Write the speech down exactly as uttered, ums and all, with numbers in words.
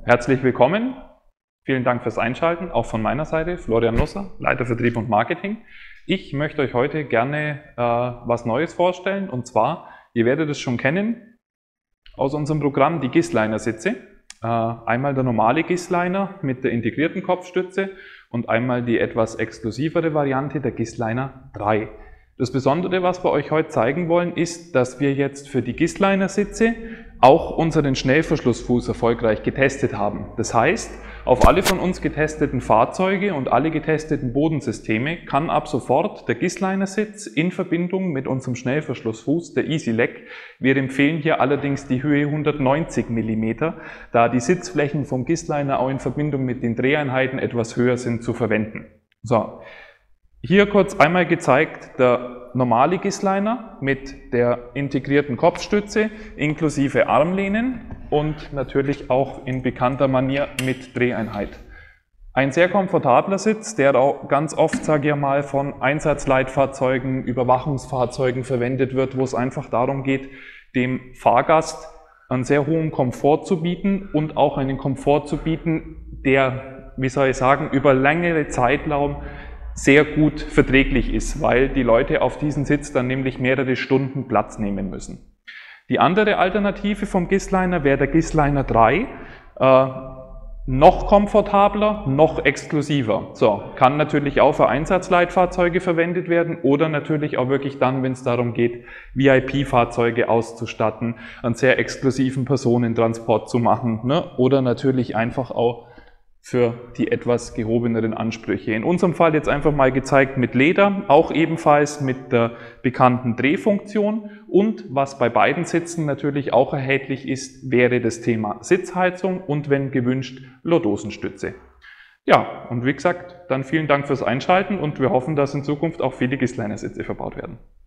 Herzlich willkommen. Vielen Dank fürs Einschalten, auch von meiner Seite, Florian Nusser, Leiter Vertrieb und Marketing. Ich möchte euch heute gerne äh, was Neues vorstellen, und zwar, ihr werdet es schon kennen, aus unserem Programm die Gisliner-Sitze. Äh, einmal der normale Gisliner mit der integrierten Kopfstütze und einmal die etwas exklusivere Variante, der Gisliner drei. Das Besondere, was wir euch heute zeigen wollen, ist, dass wir jetzt für die Gisliner-Sitze auch unseren Schnellverschlussfuß erfolgreich getestet haben. Das heißt, auf alle von uns getesteten Fahrzeuge und alle getesteten Bodensysteme kann ab sofort der Gisliner-Sitz in Verbindung mit unserem Schnellverschlussfuß, der EasyLec. Wir empfehlen hier allerdings die Höhe hundertneunzig Millimeter, da die Sitzflächen vom Gisliner auch in Verbindung mit den Dreheinheiten etwas höher sind, zu verwenden. So. Hier kurz einmal gezeigt der normale Gisliner mit der integrierten Kopfstütze inklusive Armlehnen und natürlich auch in bekannter Manier mit Dreheinheit. Ein sehr komfortabler Sitz, der auch ganz oft, sage ich mal, von Einsatzleitfahrzeugen, Überwachungsfahrzeugen verwendet wird, wo es einfach darum geht, dem Fahrgast einen sehr hohen Komfort zu bieten und auch einen Komfort zu bieten, der, wie soll ich sagen, über längere Zeitraum sehr gut verträglich ist, weil die Leute auf diesen Sitz dann nämlich mehrere Stunden Platz nehmen müssen. Die andere Alternative vom Gisliner wäre der Gisliner drei, äh, noch komfortabler, noch exklusiver. So, kann natürlich auch für Einsatzleitfahrzeuge verwendet werden oder natürlich auch wirklich dann, wenn es darum geht, V I P-Fahrzeuge auszustatten, einen sehr exklusiven Personentransport zu machen, ne? Oder natürlich einfach auch für die etwas gehobeneren Ansprüche. In unserem Fall jetzt einfach mal gezeigt mit Leder, auch ebenfalls mit der bekannten Drehfunktion, und was bei beiden Sitzen natürlich auch erhältlich ist, wäre das Thema Sitzheizung und, wenn gewünscht, Lordosenstütze. Ja, und wie gesagt, dann vielen Dank fürs Einschalten und wir hoffen, dass in Zukunft auch viele Gisliner-Sitze verbaut werden.